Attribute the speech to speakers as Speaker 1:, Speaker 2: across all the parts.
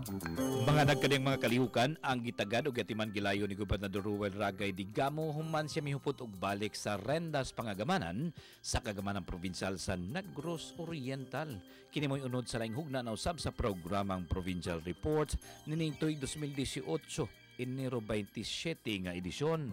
Speaker 1: Mga nagkadiyang mga kalihukan ang gitagad o gatiman gilayo ni Gobernador Ruel Ragay Digamo human siya mihupot og balik sa rendas pangagamanan sa kagamanang probinsyal sa Negros Oriental. Kini mo'y unod sa laing hugna na usab sa programang Provincial Report nining tuig 2018 Enero 27 nga edisyon.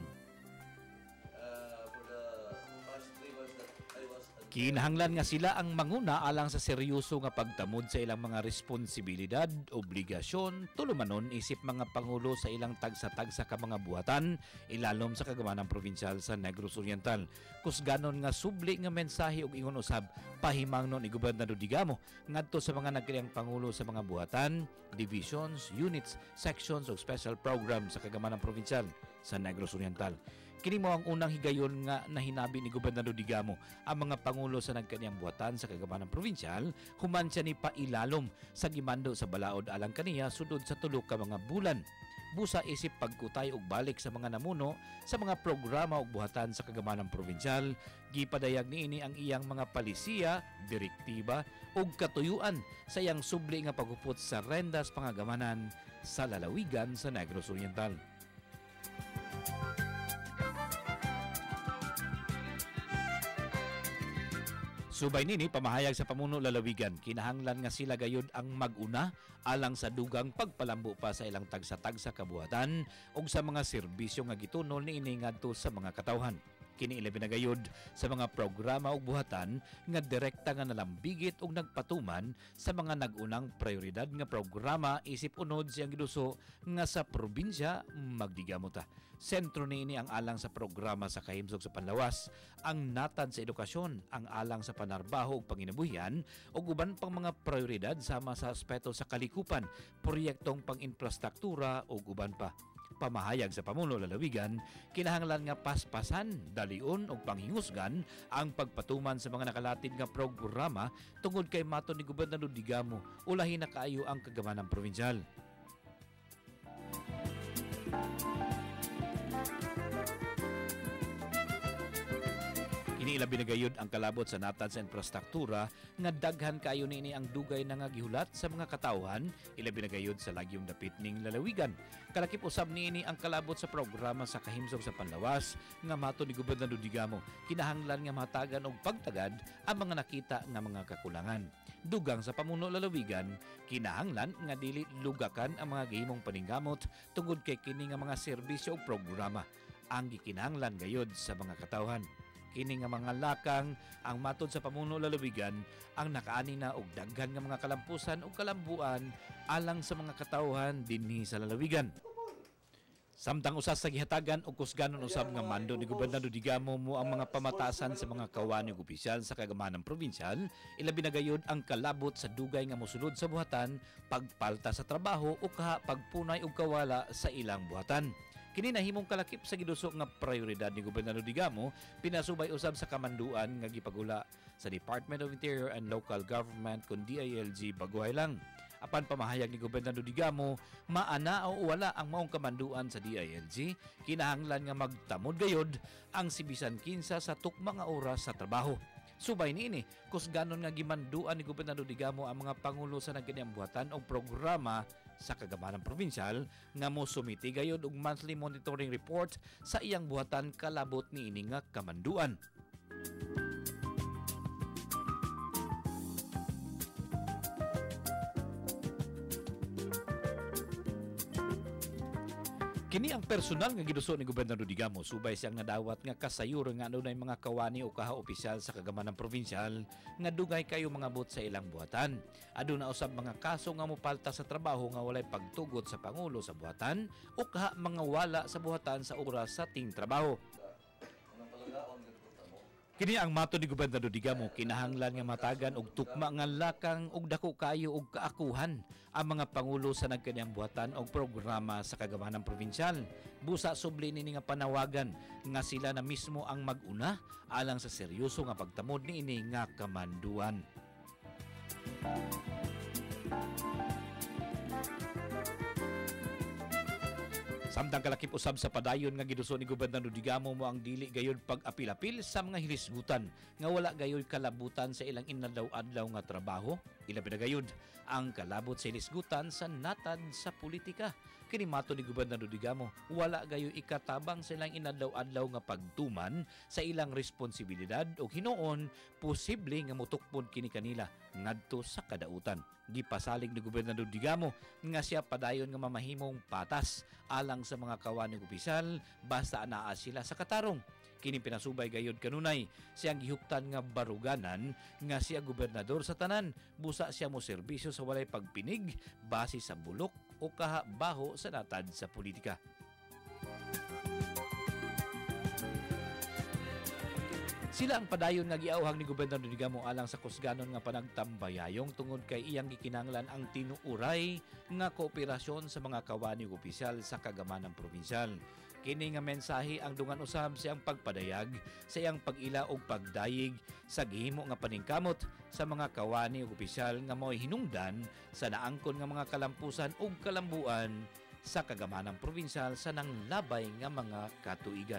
Speaker 1: Kinahanglan nga sila ang manguna alang sa seryoso nga pagtamod sa ilang mga responsibilidad, obligasyon, tulumanon isip mga pangulo sa ilang tagsa-tagsa ka mga buhatan, ilalom sa kagamanang probinsyal sa Negros Oriental. Kusganon nga subli nga mensahe ug ingon usab pahimangnon ni Gobernador Digamo ngadto sa mga nagkayang pangulo sa mga buhatan, divisions, units, sections ug special program sa kagamanang probinsyal sa Negros Oriental. Kini mo ang unang higayon nga nahinabi ni Gobernador Digamo ang mga pangulo sa nagkaniyang buhatan sa kagamanang probinsyal human siya ni pailalom sa gimando sa balaod alang kaniya sudod sa tulo ka mga bulan. Busa isip pagkutay og balik sa mga namuno sa mga programa ug buhatan sa kagamanang probinsyal, gipadayag niini ang iyang mga palisiya, direktiba ug katuyuan sa iyang subli nga paghupot sa rendas pangagamanan sa lalawigan sa Negros Oriental. Subay nini pamahayag sa pamuno lalawigan, kinahanglan nga sila gayud ang mag-una alang sa dugang pagpalambo pa sa ilang tagsa-tagsa kabuhatan ug sa mga serbisyo nga gitunol niini ngadto sa mga katawhan. Kini ilabi na gayud sa mga programa ug buhatan nga direkta nga nalambigit ug nagpatuman sa mga nag-unang prioridad nga programa isip unod siyang giduso nga sa probinsya Magdigamo ta. Sentro niini ang alang sa programa sa kahimsog sa panlawas, ang natad sa edukasyon, ang alang sa panarbaho ug panginabuhian ug uban pang mga prioridad sama sa aspeto sa kalikupan, proyektong pang-infrastruktura ug uban pa. Pamahayag sa pamuno lalawigan, kinahanglan nga paspasan, dalion ug panghingusgan ang pagpatuman sa mga nakalatid nga programa tungod kay maton ni Gobernador Digamo ulahin na kaayo ang kagamanang probinsyal. Kini ilabi na gayud ang kalabot sa natad sa infrastruktura nga daghan kayo niini ang dugay na nga gihulat sa mga katawhan, ilabi na gayud sa lagyong dapit ning lalawigan. Kalakip usab niini ang kalabot sa programa sa kahimsog sa panlawas nga mato ni Gobernador Digamo, kinahanglan nga matagan og pagtagad ang mga nakita nga mga kakulangan. Dugang sa pamuno lalawigan, kinahanglan nga dili lugakan ang mga gihimong paningkamot tungod kay kini nga mga serbisyo ug programa ang gikinahanglan gayud sa mga katawhan. Kini nga mga lakang ang matod sa pamuno lalawigan ang nakaani na og daghan nga mga kalampusan ug kalambuan alang sa mga katawhan dinhi sa lalawigan. Samtang usas sa gihatagan og kusganon usab nga mando ni Gobernador Digamo mo ang mga pamatasan sa mga kawani ug opisyal sa kagamanang probinsyal, ilabi na gayud ang kalabot sa dugay nga mosulod sa buhatan, pagpalta sa trabaho o kaha pagpunay og kawala sa ilang buhatan. Kini nahimong kalakip sa giduso nga prioridad ni Gobernador Digamo, pinasubay usab sa kamanduan nga gipagula sa Department of Interior and Local Government kun DILG Baguhay lang. Apan pamahayag ni Gobernador Digamo, maana o wala ang maong kamanduan sa DILG, kinahanglan nga magtamod gayod ang sibisan kinsa sa tukma nga oras sa trabaho. Subay niini, kusganon nga gimanduan ni Gobernador Digamo ang mga pangulo sa nagkanyang buhatan o programa sa kagamanang probinsyal nga mo sumiti gayud og monthly monitoring report sa iyang buhatan kalabot niini nga kamanduan. Kini ang personal nga giduso ni Gobernador Digamo, subay siyang nadawat nga kasayuro nga adunay mga kawani o kaha opisyal sa kagamanang probinsyal nga dugay kayo mga bot sa ilang buhatan. Aduna usab mga kaso nga mopalta sa trabaho nga walay pagtugot sa pangulo sa buhatan o kaha mga wala sa buhatan sa oras sa ting trabaho. Kini ang mato ni Gobernador Digamo, kinahanglan nga matagan og tukma nga lakang og dako kayo og kaakuhan ang mga pangulo sa nagkanyang buhatan og programa sa kagamanang probinsyal. Busa subli nini nga panawagan nga sila na mismo ang mag-una alang sa seryoso nga pagtamod niini nga kamanduan. Samtang kalakip usab sa padayon nga giduso ni Gobernador Digamo mo ang dili gayud pag-apil-apil sa mga hilisgutan nga wala gayud kalabutan sa ilang inadlaw-adlaw nga trabaho. Ilabi na gayud ang kalabot sa hilisgutan sa natad sa politika. Kini mato ni Gobernador Digamo, wala gayo ikatabang sa ilang inadlaw-adlaw nga pagtuman sa ilang responsibilidad o hinuon posible nga mutukpon kini kanila ngadto sa kadautan. Gipasalig ni Gobernador Digamo nga siya padayon nga mamahimong patas alang sa mga kawaning opisyal basta anaa sila sa katarong. Kini pinasubay gayud kanunay siyang gihuptan nga baruganan nga siya gobernador sa tanan, busa siya mo serbisyo sa walay pagpinig base sa bulok o kahabaho sa natad sa politika. Sila ang padayon nga giauhang ni Gobernador Digamo alang sa kusganon nga panagtambayayong tungod kay iyang gikinahanglan ang tinuuray nga kooperasyon sa mga kawani ug opisyal sa kagamanang probinsyal. Kini nga mensahe ang dungan usab siyang pagpadayag sa iyang pag-ila og pagdayig sa gihimo nga paningkamot sa mga kawani ug opisyal nga mao'y hinungdan sa naangkon nga mga kalampusan ug kalambuan sa kagamanang probinsyal sa nanglabay nga mga katuigan.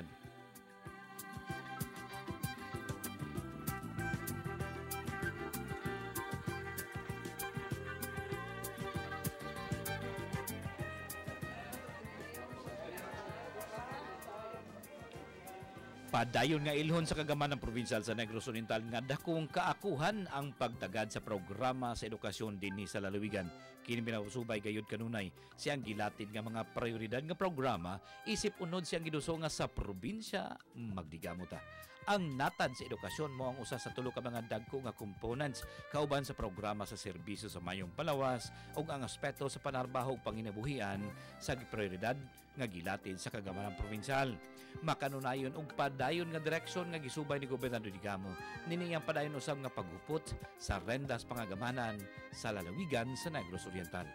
Speaker 1: Padayon nga ilhon sa kagamanang probinsyal sa Negros Oriental nga dakong kaakuhan ang pagtagad sa programa sa edukasyon dinhi sa lalawigan. Kini pinasubay gayud kanunay siyang gilatid nga mga prioridad nga programa isip unod siyang giduso nga sa probinsya Magdigamo ta. Ang natad sa edukasyon mo ang usa sa tulo ka mga dagko nga components kauban sa programa sa serbisyo sa mayong palawas ug ang aspeto sa panarbaho ug panginabuhian sa prioridad nga gilatid sa kagamanang probinsyal. Makanunayon og padayon nga direksyon nga gisubay ni Gobernador Digamo nini ang padayon usab nga paghupot sa rendas pangagamanan sa lalawigan sa Negros Oriental.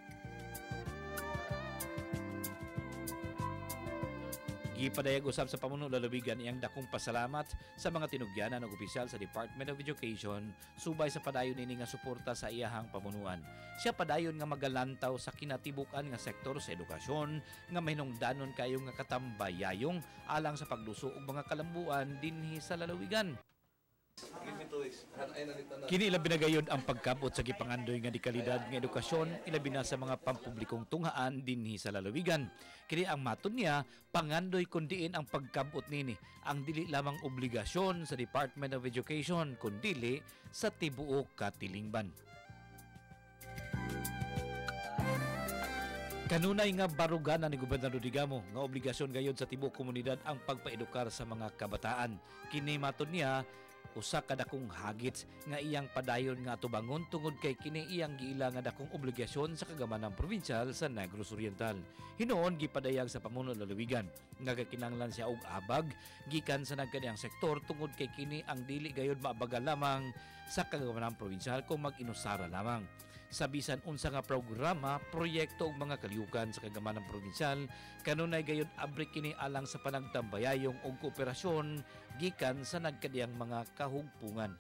Speaker 1: Gipadayag usab sa pamuno lalawigan iyang dakong pasalamat sa mga tinugyanan ug opisyal sa Department of Education subay sa padayon ini nga suporta sa iyahang pamunuan. Siya padayon nga magalantaw sa kinatibukan nga sektor sa edukasyon nga mahinungdanon kayo nga katambayayong alang sa pagluso og mga kalambuan dinhi sa lalawigan. Kini ilabi na gayud ang pagkabot sa gipangandoy nga dekalidad nga edukasyon ilabi na sa mga pampublikong tunghaan dinhi sa lalawigan. Kini ang matud niya pangandoy kundiin ang pagkabot nini ang dili lamang obligasyon sa Department of Education kundili sa tibuok katilingban. Kanunay nga baruganan ni Gobernador Digamo nga obligasyon gayud sa tibuok komunidad ang pagpaedukar sa mga kabataan. Kini matud niya usa ka dakong hagit nga iyang padayon nga tubangon tungod kay kini iyang giila nga dakong obligasyon sa kagamanang probinsyal sa Negros Oriental. Hinuon gipadayag sa pamuno lalawigan nga kakinahanglan siya og abag gikan sa nagkadiyang sektor tungod kay kini ang dili gayud maabaga lamang sa kagamanang probinsyal kung mag-inusara lamang. Sa bisan unsa nga programa, proyekto ug mga kalihukan sa kagamanang probinsyal, kanunay gayud abri kini alang sa panagtambayayong ug kooperasyon gikan sa nagkadiyang mga kahugpungan.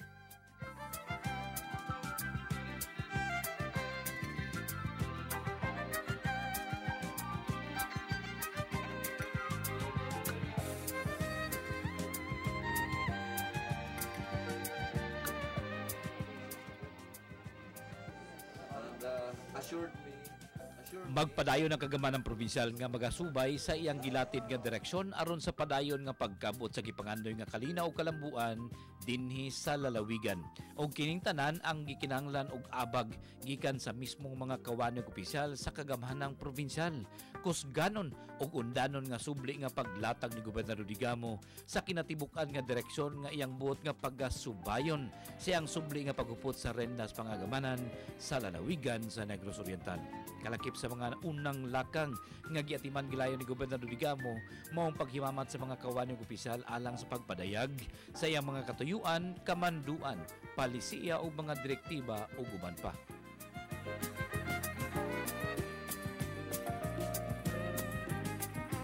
Speaker 1: Magpadayon ang kagamanang probinsyal nga magasubay sa iyang gilatid nga direksyon aron sa padayon nga pagkabot sa gipangandoy nga kalinaw ug kalambuan dinhi sa lalawigan. Og kining tanan ang gikinahanglan og abag gikan sa mismong mga kawani ug opisyal sa kagamanang probinsyal. Kusganon og undanon nga subli nga paglatag ni Gobernador Digamo sa kinatibuk-an nga direksyon nga iyang buot nga pagasubayon siyang subli nga paghupot sa rendas pangagamanan sa lalawigan sa Negros Oriental. Kalakip sa mga unang lakang nga giatiman gilayon ni Gobernador Digamo maong paghimamat sa mga kawani ug opisyal alang sa pagpadayag sa iyang mga katuyuan, kamanduan, palisiya o mga direktiba o guban pa.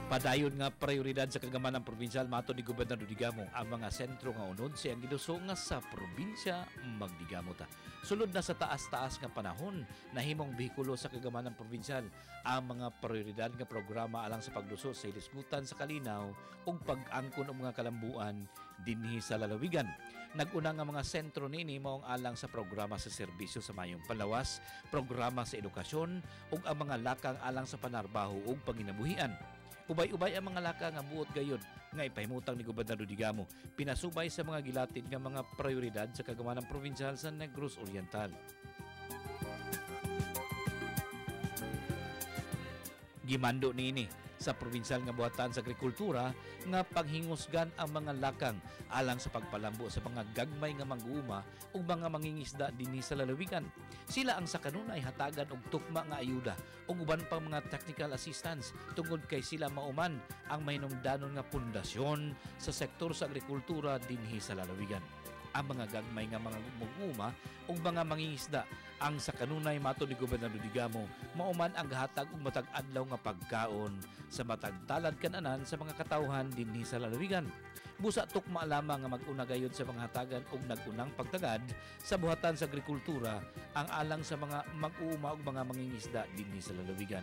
Speaker 1: Padayon nga prioridad sa kagamanan probinsyal mato ni Gobernador Digamo ang mga sentro nga unod siyang giduso nga sa probinsya magdigamo ta. Sulod na sa taas-taas nga panahon nahimong behikulo sa kagamanan probinsyal ang mga prioridad nga programa alang sa pagduso sa ilisgutan sa kalinaw ug pag-angkon og mga kalambuan dinhi sa lalawigan. Nag-una nga mga sentro nini mao ang alang sa programa sa serbisyo sa mayong panlawas, programa sa edukasyon ug ang mga lakang alang sa panarbaho ug panginabuhian. Ubay-ubay ang mga laka nga buot gayud nga ipahimutang ni Gobernador Digamo pinasubay sa mga gilatid nga mga prioridad sa kagamanan probinsyal sa Negros Oriental. Gimando niini sa probinsyal nga buhatan sa agrikultura nga panghingusgan ang mga lakang alang sa pagpalambo sa mga gagmay nga mag-uuma ug mga mangingisda dinhi sa lalawigan. Sila ang sa kanunay hatagan og tukma nga ayuda ug uban pang mga technical assistance tungod kay sila mauman ang mahinungdanon nga pundasyon sa sektor sa agrikultura dinhi sa lalawigan. Ang mga gagmay nga mga mag-uuma ug mga mangingisda ang sa kanunay mato ni Gobernador Digamo mauman ang gahatag og matag adlaw nga pagkaon sa matag talad kananan sa mga katawhan dinhi sa lalawigan. Busa tukma lamang nga mag-una gayud sa mga hatagan ug nag-unang pagtagad sa buhatan sa agrikultura ang alang sa mga mag-uuma ug mga mangingisda dinhi sa lalawigan.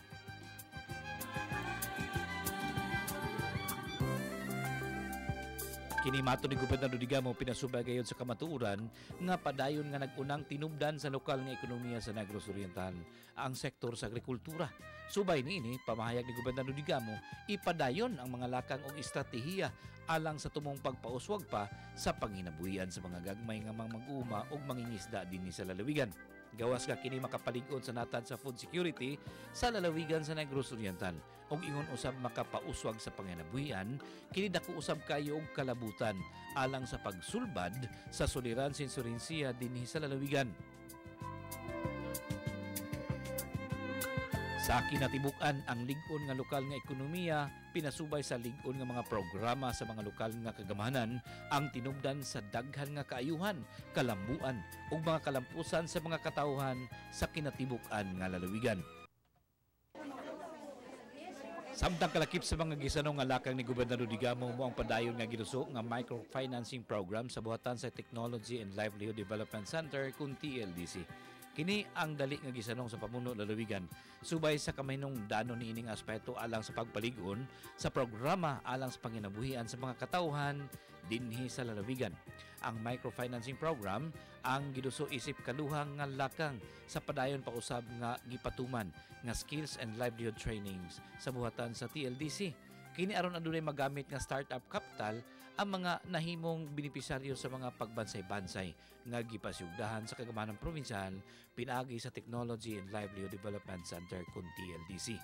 Speaker 1: Kini mato ni Gobernador Digamo pinasubay gayud sa kamatuoran nga padayon nga nag-unang tinubdan sa lokal nga ekonomiya sa Negros Oriental ang sektor sa agrikultura. Subay niini pamahayag ni Gobernador Digamo ipadayon ang mga lakang og estratehiya alang sa tumong pagpauswag pa sa panginabuhian sa mga gagmay nga mga mag-uuma ug mangingisda dinhi sa lalawigan. Gawas ka kini makapalig-on sa natad sa food security sa lalawigan sa Negros Oriental ug ingon usab makapauswag sa panginabuhian kini dako usab kayo og kalabutan alang sa pagsulbad sa suliran sa insurensiya dinhi sa lalawigan. Sa kinatibuk-an ang lig-on nga lokal nga ekonomiya pinasubay sa lig-on nga mga programa sa mga lokal nga kagamanan ang tinubdan sa daghan nga kaayuhan, kalambuan ug mga kalampusan sa mga katawhan sa kinatibuk-an nga lalawigan. Samtang kalakip sa mga gisanong nga lakang ni Gobernador Digamo mo ang padayon nga giduso nga microfinancing program sa buhatan sa Technology and Livelihood Development Center kun TLDC. Kini ang dali nga gisanong sa pamuno lalawigan subay sa kamahinong danon niining aspeto alang sa pagpalig-on sa programa alang sa panginabuhian sa mga katawhan dinhi sa lalawigan. Ang microfinancing program ang giduso isip kaluhang nga lakang sa padayon pausab nga gipatuman nga skills and livelihood trainings sa buhatan sa TLDC. Kini aron adunay magamit nga startup capital ang mga nahimong benepisaryo sa mga pagbansay-bansay nga gipasyugdahan sa kagamanan probinsyal pinaagi sa Technology and Livelihood Development Center kun TLDC.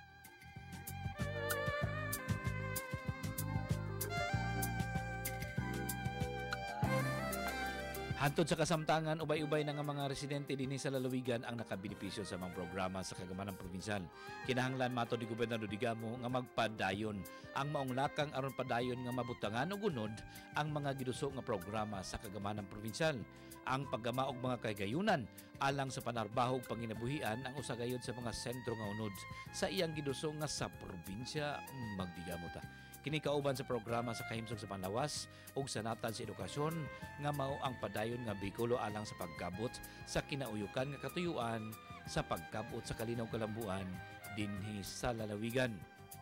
Speaker 1: Hantod sa kasamtangan, ubay-ubay na nga mga residente dinhi sa lalawigan ang nakabenepisyo sa mga programa sa kagamanan probinsyal. Kinahanglan mato ni Gobernador Digamo nga magpadayon ang maong lakang aron padayon nga mabutangan og unod ang mga giduso nga programa sa kagamanan probinsyal. Ang paggama og mga kagayunan alang sa panarbaho ug panginabuhian ang usa gayud sa mga sentro nga unod sa iyang giduso nga sa probinsya magdigamo ta. Kini kauban sa programa sa kahimsog sa panlawas ug sa natad sa edukasyon nga mao ang padayon nga bikulo alang sa pagkabot sa kinauyukan nga katuyuan sa pagkabot sa kalinaw kalambuan dinhi sa lalawigan.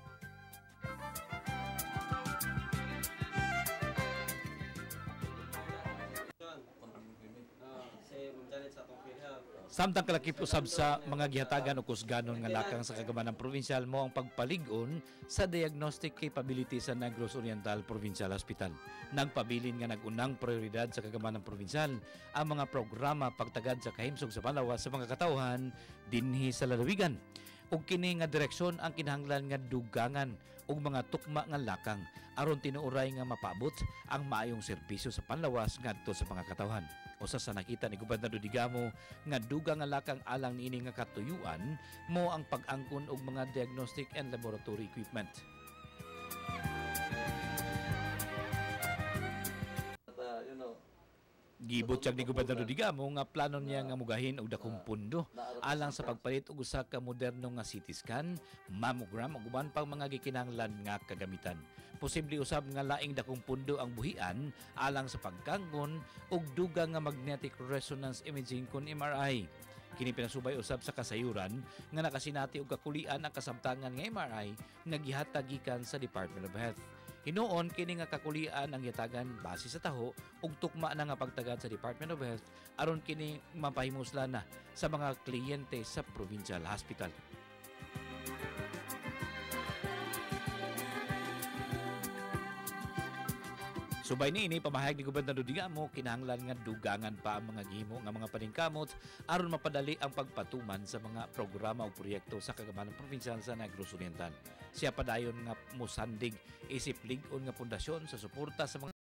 Speaker 1: Samtang kalakip usab sa mga gihatagan o kusganon nga lakang sa kagamanan probinsyal mo ang pagpalig-on sa diagnostic capability sa Negros Oriental Provincial Hospital. Nagpabilin nga nag-unang prioridad sa kagamanan probinsyal ang mga programa pagtagad sa kahimsog sa panlawas sa mga katawhan dinhi sa lalawigan. Ug kini nga direksyon ang kinahanglan nga dugangan ug mga tukma nga lakang aron tinuoray nga mapaabot ang maayong serbisyo sa panlawas ngadto sa mga katawhan. Usa sa nakita ni Gobernador Digamo nga dugang nga lakang alang niini nga katuyuan mo ang pag-angkon og mga diagnostic and laboratory equipment. Gibutyag ni Gobernador Digamo nga plano niya nga mugahin og dakong pundo alang sa pagpalit og usa ka moderno nga CT scan, mammogram ug uban pang mga gikinahanglan nga kagamitan. Posible usab nga laing dakong pundo ang buhian alang sa pagkanggon og dugang nga magnetic resonance imaging kun MRI. Kini pinasubay usab sa kasayuran nga nakasinati og kakulian ang kasamtangan nga MRI nga gihatag gikan sa Department of Health. Hinuon kini nga kakulian ang yatagan base sa taho ug tukma na nga pagtagad sa Department of Health aron kini mapahimuslan na sa mga kliyente sa provincial hospital. Subay niini pamahayag ni Gobernador Digamo kinahanglan nga dugangan pa ang mga gihimo nga mga paningkamot aron mapadali ang pagpatuman sa mga programa o proyekto sa kagamanang probinsya sa Negros Oriental. Siya padayon nga mosandig isip lig-on nga pundasyon sa suporta sa mga